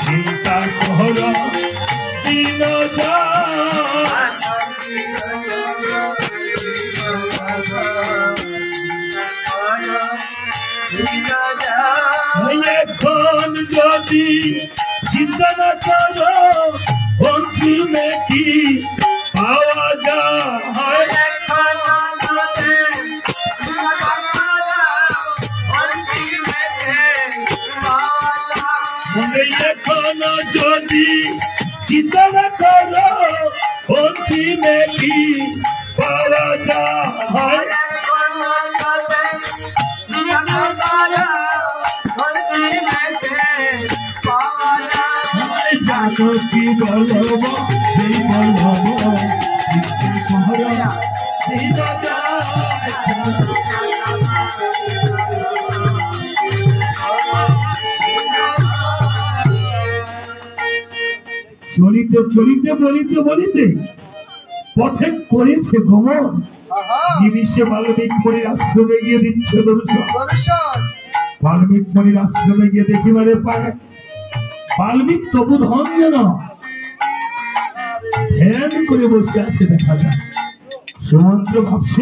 চিন্তা কর দিন এখন যদি চিন্তা না করো অন্তিমে কি পাওয়া যায় এখন যদি চিন্তা না করো অন্তিমে কি পাওয়া যায় জানো কি বলব সেই বলব চলিতে চলিতে বলিতে বলিতে পথে করেছে ভ্রমণ নিমিষে বাল্মীক মনির আশ্রমে গিয়ে দিচ্ছে দর্শন বাল্মীক মনির আশ্রমে গিয়ে দেখিবারে পায় বাল্মীক তবু ধন যেন ধ্যান করে বসে আছে দেখা যায় সমুদ্র ভাবছে